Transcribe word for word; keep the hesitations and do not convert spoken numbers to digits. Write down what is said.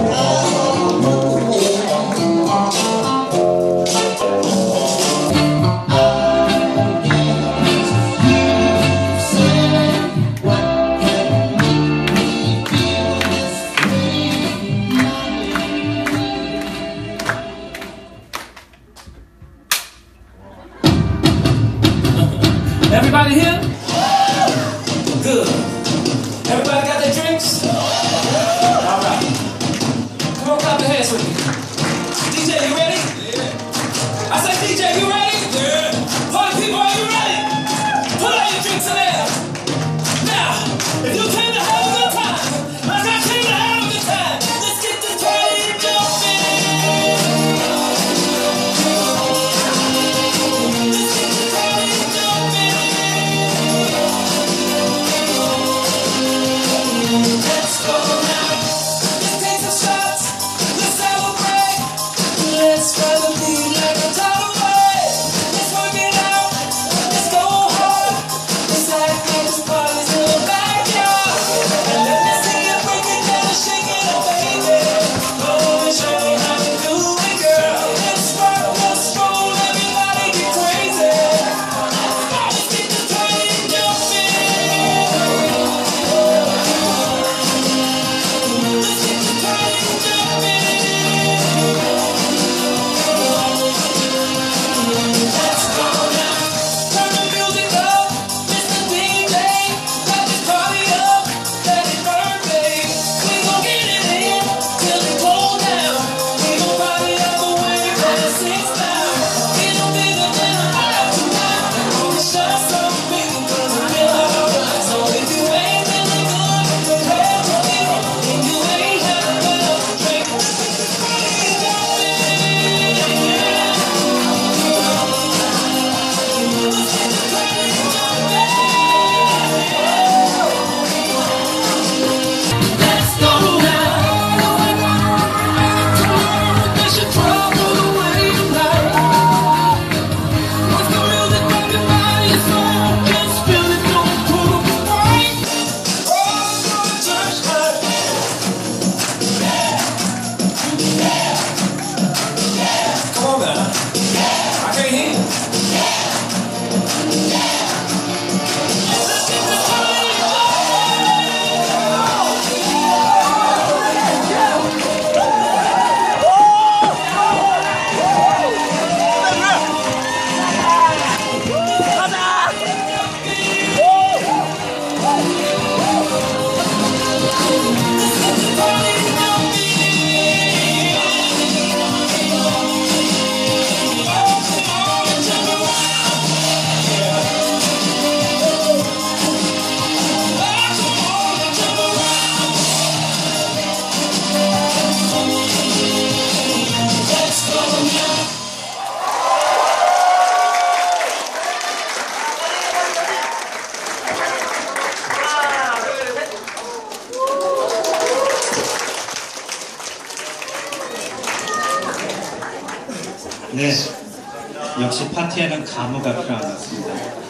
Everybody here? Good. Everybody got their drinks? All right. Come on, clap your hands with me. D J, you ready? Yeah. I said, D J, you ready? Yeah. Party people, are you ready? Put all your drinks in there. Now, if you came to have a good time, like I came to have a good time, let's get this party jumping. Let's get the party jumping. Let's go now. Let's take some shots. Let's celebrate. Let's ride the beat like a tidal wave. Let's work it out. Let's go hard. Let's act like this party's in the backyard. And let me see you break it down and shake it up, baby. Go and show me how to do it, girl. Let's rock, let's roll, everybody get crazy. Let's get the party jumping. Let's get the party jumping. Let's go now. Turn the music up, Mister D J. Light this party up, let it burn, babe. We gon' get it in till it cool down. We gon' party all the way past six now. Get no bigger than a mile tonight. Gonna show some big 'cause we're feeling alright. So if you ain't feeling good, prepare for it. And you ain't had enough to drink, let's get this party jumping. Let's get the party jumping. Let's go now. That's your trouble away tonight. Once the music bumping by your soul, just feel it, don't pull up the right. Oh, church night. Come on now. I can't hear you. Let's get this party 네, 역시 파티에는 가무가 필요한 것 같습니다.